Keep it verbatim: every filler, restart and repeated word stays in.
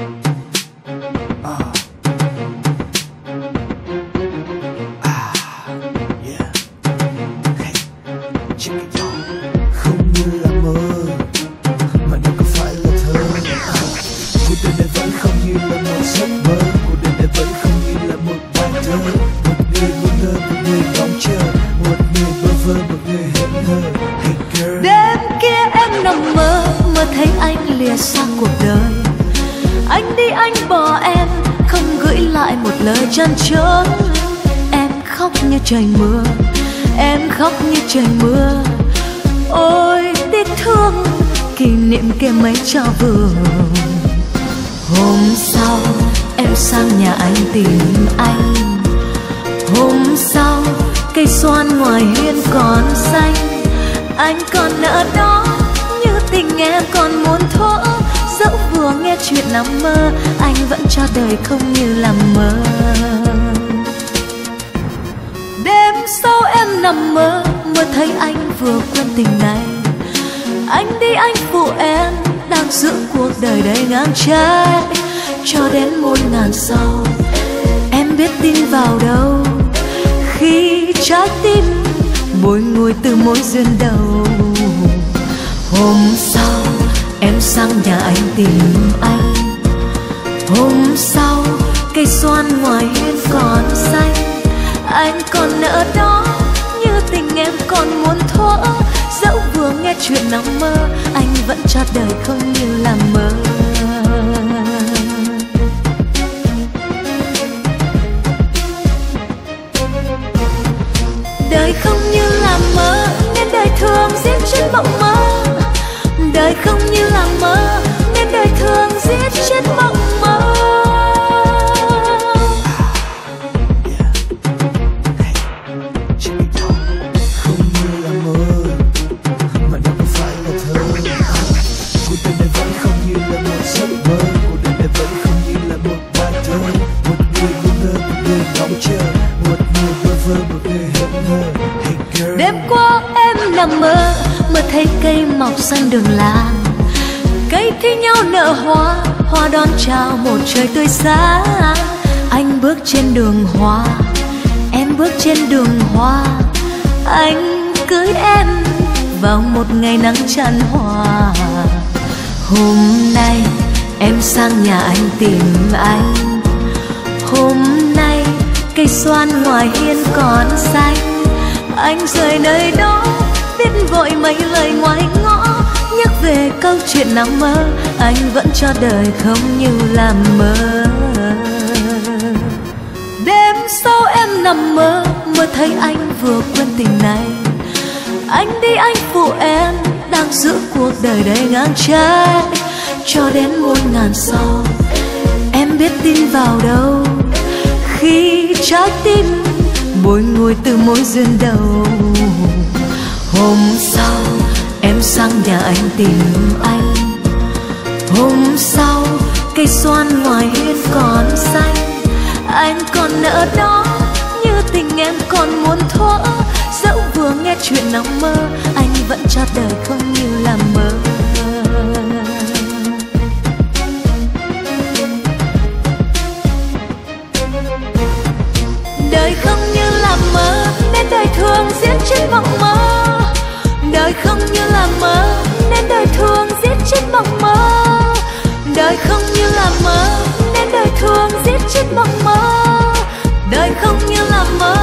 Chân trống em khóc như trời mưa, em khóc như trời mưa. Ôi tiếc thương kỷ niệm kia mấy cho vừa. Hôm sau em sang nhà anh tìm anh. Hôm sau cây xoan ngoài hiên còn xanh. Anh còn nỡ đó như tình em còn muốn thuở. Dẫu vừa nghe chuyện nằm mơ, anh vẫn cho đời không như là mơ. Đêm sau em nằm mơ, mơ thấy anh vừa quên tình này. Anh đi anh phụ em, đang giữ cuộc đời đầy ngang trái. Cho đến muôn ngàn sau, em biết tin vào đâu. Khi trái tim bồi ngồi từ mối duyên đầu. Hôm sau em sang nhà anh tìm anh. Hôm sau cây xoan ngoài hiên còn xanh. Anh còn nỡ đó như tình em còn muốn thuở. Dẫu vừa nghe chuyện nằm mơ, anh vẫn cho đời không như là mơ. Đời không như là mơ, nên đời thường giết chết mộng mơ. Đời không như là mơ, nên đời thường giết chết mộng mơ. Không như là mơ, mà đâu có phải là thơ. Cuộc đời này vẫn không như là một giấc mơ. Cuộc đời này vẫn không như là một bài thơ. Một người ngu ngơ, một người ngóng chờ. Một người bơ vơ, một người hững hờ. Hey girl. Đêm qua em nằm mơ, mơ thấy cây mọc xanh đường làng. Cây thi nhau nở hoa, hoa đón chào một trời tươi sáng. Anh bước trên đường hoa, em bước trên đường hoa. Anh cưới em vào một ngày nắng chan hòa. Hôm nay em sang nhà anh tìm anh. Hôm nay cây xoan ngoài hiên còn xanh. Anh rời nơi đó biết vội mấy lời ngoài ngõ. Nhắc về câu chuyện nằm mơ, anh vẫn cho đời không như là mơ. Đêm sau em nằm mơ, mơ thấy anh vừa quên tình này. Anh đi anh phụ em, đang giữ cuộc đời đầy ngang trái. Cho đến muôn ngàn sau, em biết tin vào đâu. Khi trái tim bồi ngồi từ mối duyên đầu. Hôm sau em sang nhà anh tìm anh. Hôm sau cây xoan ngoài hiên còn xanh. Anh còn nỡ đó như tình em còn muốn thuở. Dẫu vừa nghe chuyện nằm mơ, anh vẫn cho đời không như là mơ. Đời không như là mơ, nên đời thường giết chết mộng mơ. Đời không như là mơ, nên đời thường giết chết mộng mơ. Đời không như là mơ, nên đời thường giết chết mộng mơ. Đời không như là mơ,